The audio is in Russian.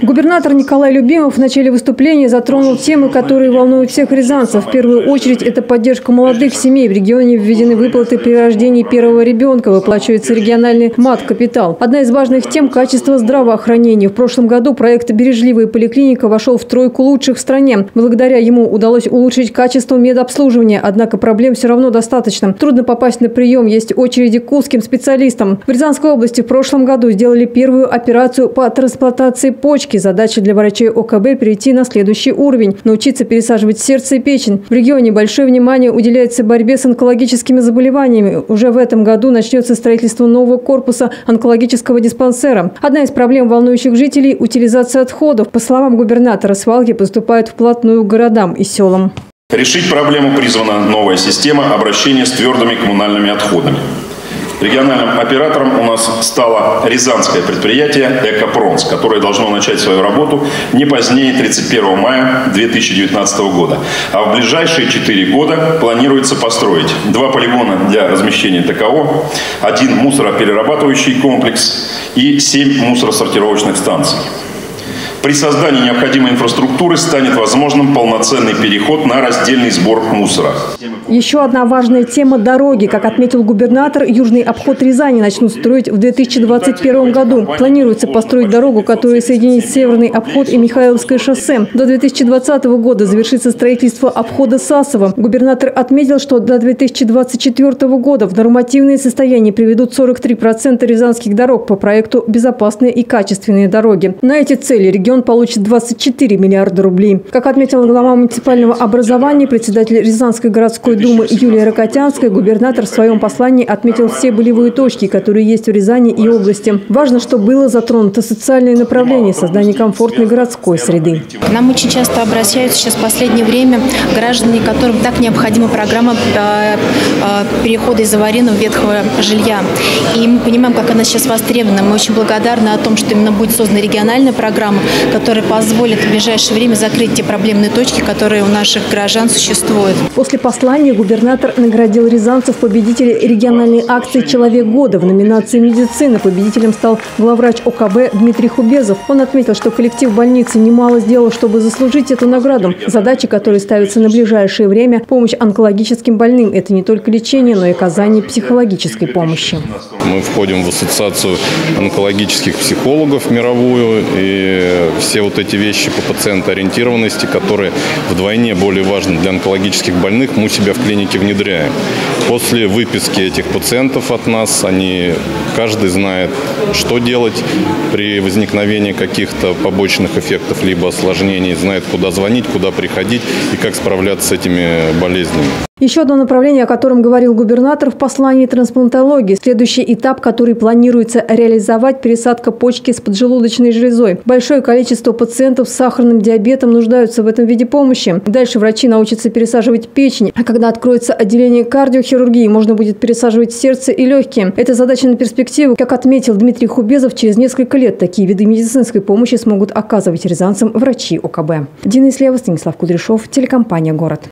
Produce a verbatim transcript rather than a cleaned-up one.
Губернатор Николай Любимов в начале выступления затронул темы, которые волнуют всех рязанцев. В первую очередь это поддержка молодых семей. В регионе введены выплаты при рождении первого ребенка, выплачивается региональный мат-капитал. Одна из важных тем – качество здравоохранения. В прошлом году проект «Бережливая поликлиника» вошел в тройку лучших в стране. Благодаря ему удалось улучшить качество медобслуживания. Однако проблем все равно достаточно. Трудно попасть на прием, есть очереди к узким специалистам. В Рязанской области в прошлом году сделали первую операцию по трансплантации почки. Задача для врачей О Ка Бэ – перейти на следующий уровень – научиться пересаживать сердце и печень. В регионе большое внимание уделяется борьбе с онкологическими заболеваниями. Уже в этом году начнется строительство нового корпуса онкологического диспансера. Одна из проблем, волнующих жителей – утилизация отходов. По словам губернатора, свалки поступают вплотную к городам и селам. Решить проблему призвана новая система обращения с твердыми коммунальными отходами. Региональным оператором у нас стало рязанское предприятие «Экопронс», которое должно начать свою работу не позднее тридцать первого мая две тысячи девятнадцатого года. А в ближайшие четыре года планируется построить два полигона для размещения Тэ Ка О, один мусороперерабатывающий комплекс и семь мусоросортировочных станций. При создании необходимой инфраструктуры станет возможным полноценный переход на раздельный сбор мусора. Еще одна важная тема – дороги. Как отметил губернатор, южный обход Рязани начнут строить в две тысячи двадцать первом году. Планируется построить дорогу, которая соединит северный обход и Михайловское шоссе. До две тысячи двадцатого года завершится строительство обхода Сасово. Губернатор отметил, что до две тысячи двадцать четвёртого года в нормативное состояние приведут сорок три процента рязанских дорог по проекту «Безопасные и качественные дороги». На эти цели регион получит двадцать четыре миллиарда рублей. Как отметила глава муниципального образования, председатель Рязанской городской думы Юлия Рокотянская, губернатор в своем послании отметил все болевые точки, которые есть в Рязани и области. Важно, чтобы было затронуто социальное направление создания комфортной городской среды. К нам очень часто обращаются сейчас в последнее время граждане, которым так необходима программа перехода из аварийного ветхого жилья. И мы понимаем, как она сейчас востребована. Мы очень благодарны о том, что именно будет создана региональная программа, которая позволит в ближайшее время закрыть те проблемные точки, которые у наших граждан существуют. После послания губернатор наградил рязанцев победителей региональной акции «Человек года». В номинации «Медицина» победителем стал главврач О Ка Бэ Дмитрий Хубезов. Он отметил, что коллектив больницы немало сделал, чтобы заслужить эту награду. Задачи, которые ставятся на ближайшее время – помощь онкологическим больным. Это не только лечение, но и оказание психологической помощи. Мы входим в ассоциацию онкологических психологов мировую, и все вот эти вещи по пациентоориентированности, которые вдвойне более важны для онкологических больных, мы у себя в клинике внедряем. После выписки этих пациентов от нас, они, каждый знает, что делать при возникновении каких-то побочных эффектов либо осложнений, знает, куда звонить, куда приходить и как справляться с этими болезнями. Еще одно направление, о котором говорил губернатор в послании – трансплантологии. Следующий этап, который планируется реализовать – пересадка почки с поджелудочной железой. Большое количество пациентов с сахарным диабетом нуждаются в этом виде помощи. Дальше врачи научатся пересаживать печень. А когда откроется отделение кардиохирургии, можно будет пересаживать сердце и легкие. Это задача на перспективу. Как отметил Дмитрий Хубезов, через несколько лет такие виды медицинской помощи смогут оказывать рязанцам врачи О Ка Бэ. Дина Ислева, Станислав Кудряшов, телекомпания «Город».